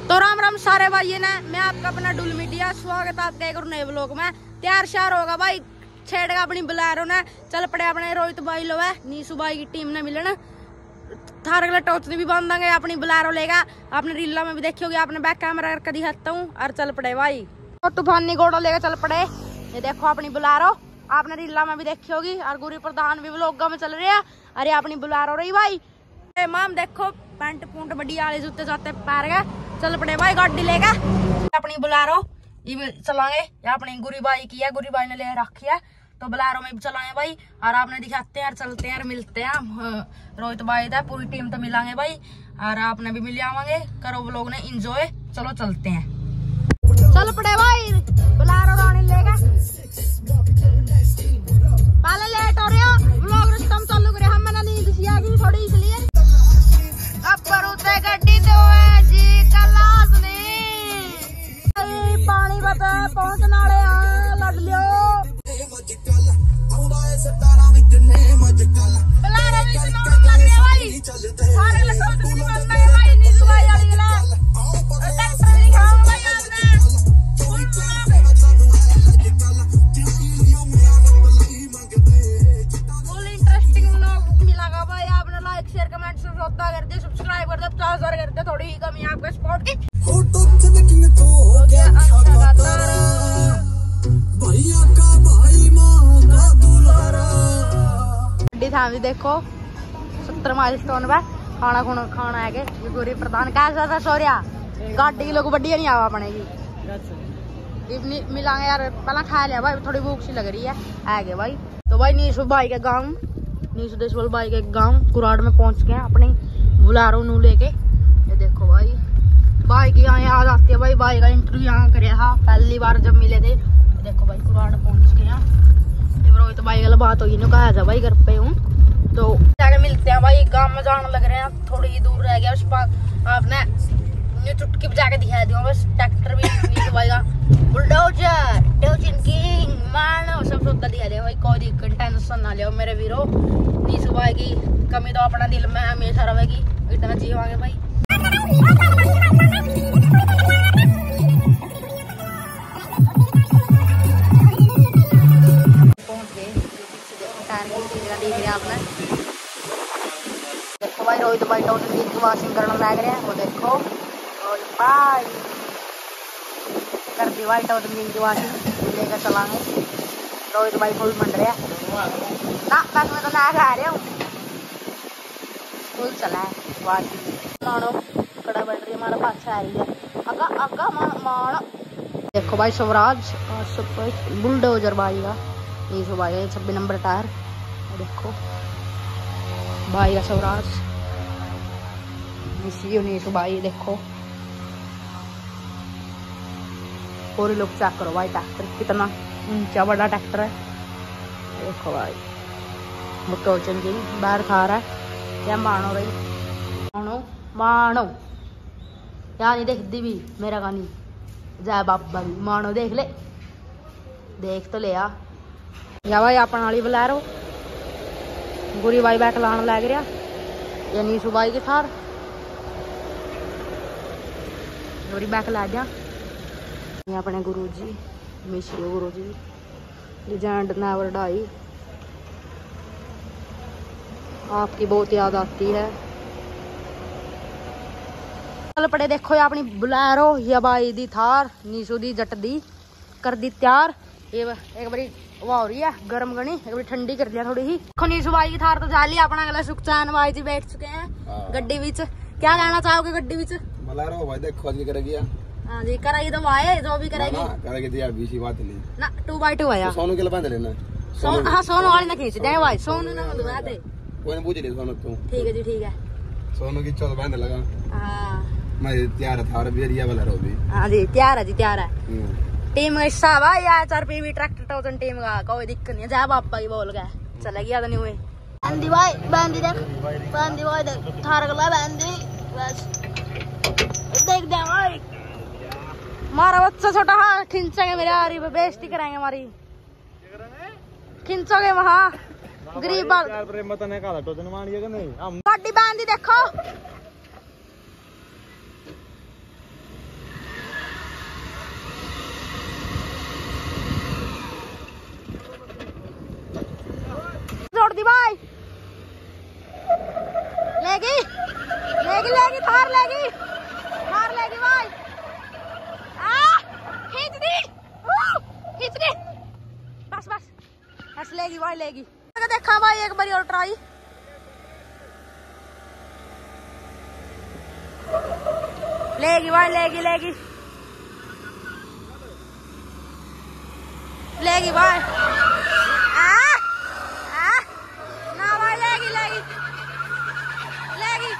तो राम राम सारे भाई ने, मैं आपका अपना डुल मीडिया स्वागत है आपका एक और नए व्लॉग में। तैयार श्यार होगा भाई, छेड़ेगा अपनी बुलेरो ने, चल पड़े अपने रोहित भाई लो है नीसू भाई की टीम ने मिलन थार अगले टोचने भी बांधेंगे, अपनी बुलेरो लेगा। आपने रीला में भी देखी होगी, आपने बैक कैमरा करके दिखाता हूँ और चल पड़े भाई। तो तूफानी घोड़ा लेकर चल पड़े, ये देखो अपनी बुलेरो, आपने रीला में भी देखी होगी और गुरी प्रधान भी व्लॉग में चल रहे हैं। अरे अपनी बुलेरो रही भाई, माम देखो पैंट पूंट बड़ी आले जूते जाते पैर गए, चल पड़े भाई गाड़ी लेगा अपनी बुलेरो ये चलाएंगे। या अपनी गुरी भाई की है, गुरी भाई ने ले रखी है तो बुलेरो में भी चलाएंगे भाई। और आपने दिखाते हैं यार, चलते हैं यार, मिलते हैं रोहित भाई था, पूरी टीम तो मिलांगे भाई और आपने भी मिल आवांगे। करो वो लोग ने इंजॉय, चलो चलते हैं। चल पड़े भाई बुलेरो रानी लेगा, पहले लेट हो रहे हो व्लॉग रिश्तम चालू करे, हम मैंने नींद सी आ गई थोड़ी इसलिए। अब करूँ ते गड्डी दो है जी कलास नहीं पानी बता पहुंचने वाले हैं, लड़ लियो बुलेरो भी सुनाने लग रही है भाई, सारे लड़कों से भी बनना है भाई। नीसू भाई वाली गला ट्रैक्टर दिखाओ भाई आपने, फुल इंटरेस्टिंग व्लॉग मिलेगा भाई। आपने लाइक शेयर कमेंट होता कर दे, सब्सक्राइब कर दे, 50,000 कर दे, थोड़ी ही कमी है आपके स्पॉट की। गड्डी देखो 70 माइलस्टोन पे खाना खुना खाना है कि गुरी प्रधान कैसा था सोरिया गाड़ी की लोग बढ़िया नहीं आवा पड़ेगी मिलांगे यार। पहला खा लिया भाई, थोड़ी भूख सी लग रही है गए भाई। तो भाई नीसू भाई के गांव, नीसू देशवाल भाई के गांव कुराड़ में पहुंच गए अपनी बुलेरो नू लेके। ये देखो भाई, भाई की यहाँ याद आती है भाई, भाई का इंटरव्यू यहाँ करे था पहली बार जब मिले थे। देखो भाई कुराड़ पहुंच गए हैं, रोहित भाई गल बात होगी नहीं कहा था भाई घर पे हूँ तो जाके मिलते हैं भाई। गांव में जाने लग रहे हैं, थोड़ी ही दूर रह गया उस पास, आपने चुटकी बजा के दिखा दिया बस। ट्रैक्टर भी नीसू भाई का, बुलडोजर डोजिन किंग मानो सब सुद्धा दिखा दिया भाई। कोई दिक्कत टेंशन ना लियो मेरे वीरो, नीसू भाई की कमी तो अपना दिल में हमेशा रहेगी, इतना जीवांगे भाई। आपने देखो भाई रोहित भाई टोटल की वॉशिंग करने लग रहे हैं, वो देखो रोहित भाई कर दी भाई टोटल की वॉशिंग लेकर चलाएंगे। रोहित भाई फुल मंड रहे ना, बस मैं तो ना खा रहा हूँ, फुल चला है वॉशिंग। मानो कड़ा बढ़ रही है हमारे पास आ रही है अगा अगा मानो। देखो भाई स्वराज बुलडोजर भाई का, नीसू भाई का 26 नंबर टायर, देखो भाई का स्वराज नीसू भाई देखो। पूरी लोग चेक करो भाई ट्रैक्टर कितना ऊंचा बड़ा ट्रैक्टर है। देखो भाई मुटोचन की बाहर खा रहा है क्या मानो रही मानो मानो यार नहीं देखती भी मेरा गानी जय बाबा भी मानो देख ले, देख तो ले या भाई अपन वाली बुलेरो गुरी भाई बैक लाने लग रहा या नीसू भाई की थार गुरी बैक ला जा। अपने गुरु जी मिश्री गुरु जी लेजेंड नेवर डाई, आपकी बहुत याद आती है। चल पड़े देखो ये अपनी बुलेरो या भाई दी थार नीसू दी जट दी कर दी तैयार। ये एक बारी वो हो रही है गर्म गनी, एक बारी ठंडी कर लिया थोड़ी ही। नीसू भाई की थार तो जा लिया, अपना अगला सुखचैन भाई जी बैठ चुके हैं गड्डी विच। क्या कहना चाहोगे गड्डी विच? बुलेरो भाई देखो जी करेगी। हां जी कराई तो भाई जो भी करेगी करेगी यार, बीसी बात नहीं ना 2x2 है यार। सोनू के लिए बांध लेना, हां सोनू वाली ना खींच दे भाई, सोनू ना दुआ दे कोई नहीं पूछ ले सोनू तू। ठीक है जी ठीक है, सोनू की चल बांध लगा। हां मैं तैयार था और बेरिया बुलेरो भी। हां जी तैयार है जी तैयार है। टीम का हिस्सा भाई या 4PV ट्रैक्टर टोचन टीम का, कोई दिक्कत नहीं है। जा बापा की बोल गए चला गया तो नहीं हुए बंदी भाई बंदी देख बंदी भाई देख थार गला बंदी बस देख दे भाई मारा बच्चा छोटा। हाँ खिंचेंगे मेरे यार, बेइज्जती कराएंगे हमारी, खिंचोगे वहाँ गरीब गाड़ी बांधी देखो लेगी भाई लेगी। देखा भाई एक बारी और ट्राई। लेगी भाई लेगी लेगी लेगी भाई। ना भाई लेगी लेगी लेगी।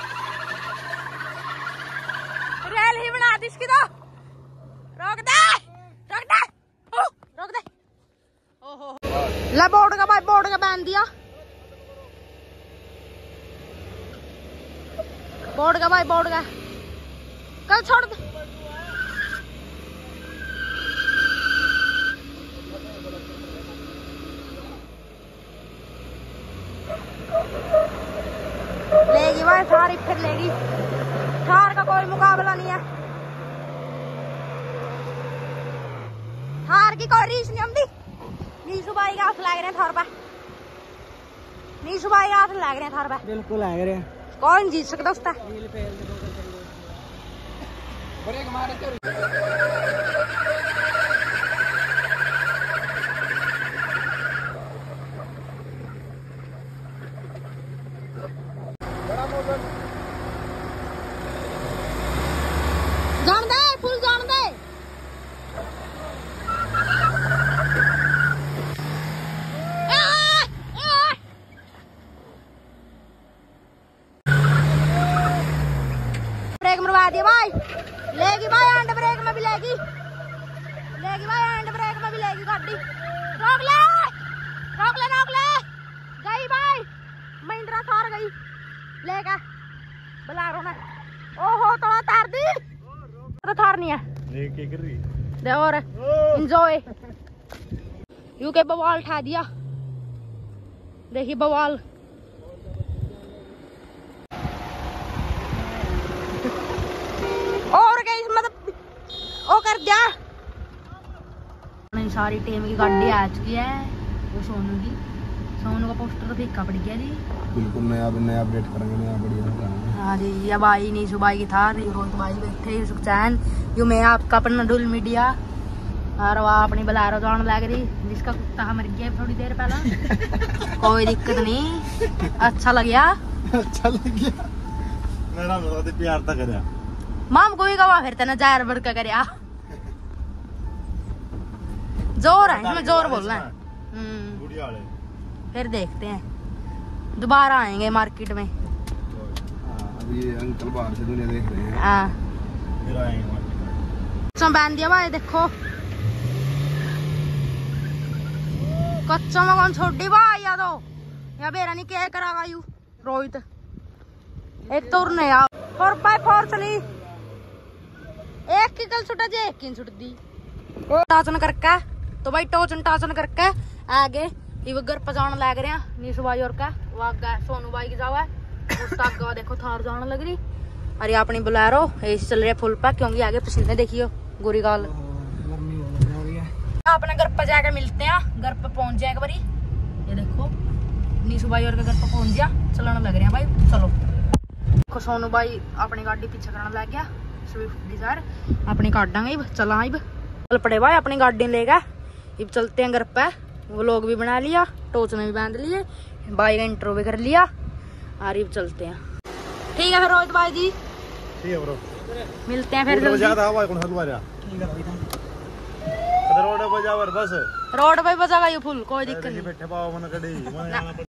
रेल ही बना दी इसकी तो। रोक दे रोक दे रोक दे। ओहो ला बोर्ड का भाई बोर्ड का बांध दिया। बोर्ड का भाई बोर्ड का कल छोड़ दे। लेगी भाई थार फिर लेगी। थार का कोई मुकाबला नहीं है। थार की कोई रीस नहीं आती। नीसू भाई के हाथ लग रहे थार पे। नीसू भाई के हाथ लग रहे थार पे। बिल्कुल लग रहे। कौन जीत सकता उसका। ब्रेक मारे चल। जान दे फुल जान दे। ब्रेक मरवा दिया भाई। लेगी भाई हैंड ब्रेक में भी लेगी। लेगी भाई हैंड ब्रेक में भी लेगी गाड़ी। रोक ले रोक ले रोक ले। गई भाई महिंद्रा थार गई लेगा बुलारो में। ओहो थोड़ा तार दी तो थार नहीं है। दे और एंजॉय। यूके बवाल उठा दिया। देखिए बवाल। और गई मतलब ओ कर दिया। सारी टीम की गाड़ी आ चुकी है। वो सोनू की। सोनू का पोस्टर तो फीका पड़ गया जी। बिल्कुल नया नया अपडेट करेंगे नया बढ़िया। हाँ जी ये भाई नीसू भाई की था। रोहित भाई बैठे सुखचैन। यू मैं आपका अपना डुल मीडिया और वह अपनी बलारो जान लग रही जिसका कुत्ता मर गया थोड़ी देर पहला। कोई दिक्कत नहीं अच्छा लग गया। अच्छा लग गया। मेरा प्यार था कर माम कोई गवा फिर तेना जार बढ़ के कर जोर है इसमें जोर बोलना है। फिर देखते हैं दोबारा आएंगे मार्केट में। अभी अंकल बाहर से दुनिया देख रहे हैं। हाँ बांध दिया भाई देखो। कच्चा में कौन छोड़ी भाई या तो या बेरा नहीं क्या करा यू रोहित। एक तो उड़ने यार 4x4 चली। एक की कल छुटा जे एक की छुट दी। टाचन करके तो भाई टोचन टाचन करके आगे ये घर पर जाने लग रहे हैं। नीसू भाई और का वागा सोनू भाई की जावा उसका आगे देखो थार जाने लग रही। अरे अपनी बुलेरो ऐसे चल रही है फुल पे क्योंकि आगे पसीने देखियो गोरी गाल। अपने घर पर जाकर मिलते हैं। घर पर पहुंच जाए एक बारी। ये देखो नीसू भाई और के घर पर पहुंच गया। चलाने लग रहे हैं भाई चलो। देखो सोनू भाई अपनी गाड़ी पीछे करने लग गया। स्विफ्ट डिजायर अपनी काटांगे चला चल पड़े भाई अपनी गाड़ी लेगा। अब चलते हैं घर पे। वो लोग भी बना लिया टोचने भी बांध लिए भाई का इंट्रो भी कर लिया और अब चलते हैं। ठीक है फिर रोहित भाई जी ठीक है ब्रो मिलते हैं फिर रोड पे जावर बस रोड पे बजागा यू फुल कोई दिक्कत नहीं। बैठे पाओ मन कड़ी मन जाना पड़